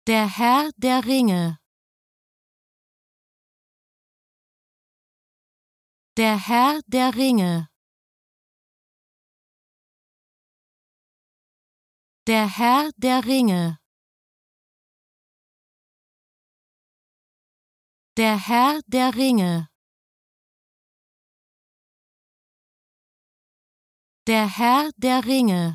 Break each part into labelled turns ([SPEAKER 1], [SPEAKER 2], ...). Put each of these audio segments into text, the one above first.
[SPEAKER 1] Der Herr der Ringe. Der Herr der Ringe. Der Herr der Ringe. Der Herr der Ringe. Der Herr der Ringe.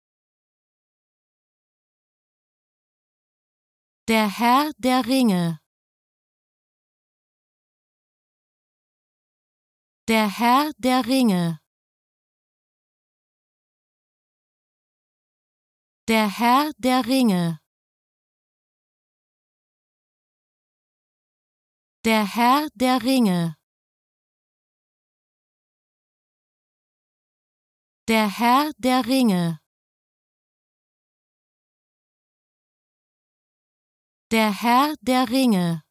[SPEAKER 1] Der Herr der Ringe. Der Herr der Ringe. Der Herr der Ringe. Der Herr der Ringe. Der Herr der Ringe. Der Herr der Ringe.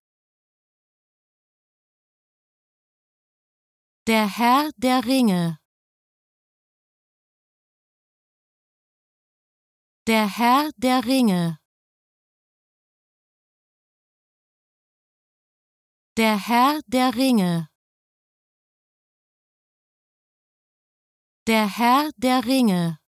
[SPEAKER 1] Der Herr der Ringe. Der Herr der Ringe. Der Herr der Ringe. Der Herr der Ringe.